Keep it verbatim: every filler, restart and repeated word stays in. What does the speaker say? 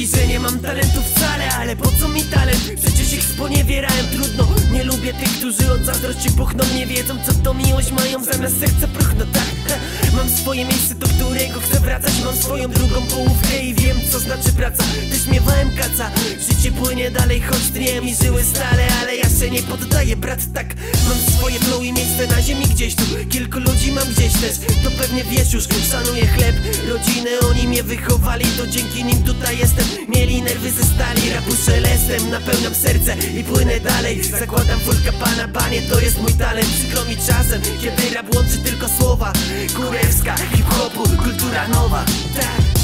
Mówili, że nie mam talentu wcale, ale po co mi talent? Przecież ich sponiewierałem, trudno. Nie lubię tych, którzy od zazdrości puchną. Nie wiedzą, co to miłość mają, zamiast serca próchno, tak. Mam swoje miejsce, do którego chcę wracać. Mam swoją drugą połówkę i wiem, co znaczy praca. Też miewałem kaca. Życie płynie dalej, choć dnie mi żyły stale, ale ja się nie poddaję, brat, tak. Mam swoje flow i miejsce na ziemi gdzieś tu. Kilku ludzi mam gdzieś też, to pewnie wiesz już. Szanuję chleb, rodzinę, oni mnie wychowali, to dzięki nim tutaj jestem. Mieli nerwy ze stali, rapu szelestem. Napełniam serce i płynę dalej. Zakładam full kapana, panie, to jest mój talent. Przykro mi czasem, kiedy rap łączy tylko słowa. Kurewska, hip-hopu, kultura nowa, tak.